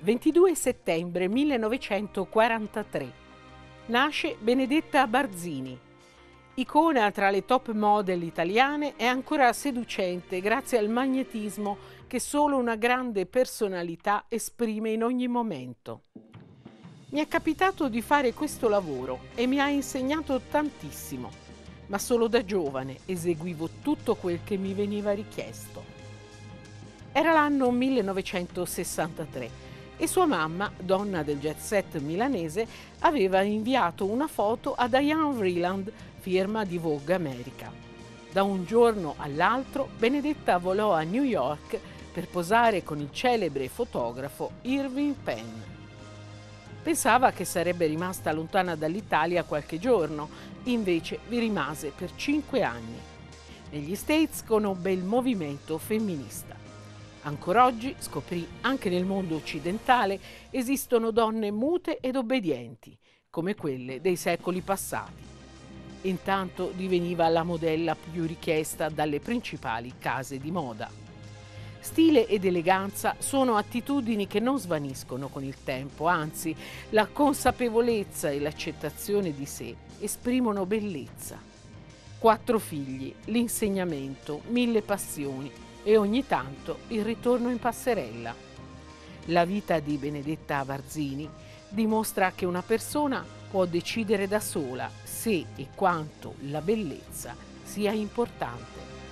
22 settembre 1943. Nasce Benedetta Barzini. Icona tra le top model italiane, è ancora seducente grazie al magnetismo che solo una grande personalità esprime in ogni momento. Mi è capitato di fare questo lavoro e mi ha insegnato tantissimo, ma solo da giovane eseguivo tutto quel che mi veniva richiesto. Era l'anno 1963 e sua mamma, donna del jet set milanese, aveva inviato una foto a Diane Vreeland, firma di Vogue America. Da un giorno all'altro Benedetta volò a New York per posare con il celebre fotografo Irving Penn. Pensava che sarebbe rimasta lontana dall'Italia qualche giorno, invece vi rimase per 5 anni. Negli States conobbe il movimento femminista. Ancora oggi, scoprì, anche nel mondo occidentale esistono donne mute ed obbedienti, come quelle dei secoli passati. Intanto diveniva la modella più richiesta dalle principali case di moda. Stile ed eleganza sono attitudini che non svaniscono con il tempo, anzi, la consapevolezza e l'accettazione di sé esprimono bellezza. 4 figli, l'insegnamento, 1000 passioni e ogni tanto il ritorno in passerella. La vita di Benedetta Barzini dimostra che una persona può decidere da sola se e quanto la bellezza sia importante.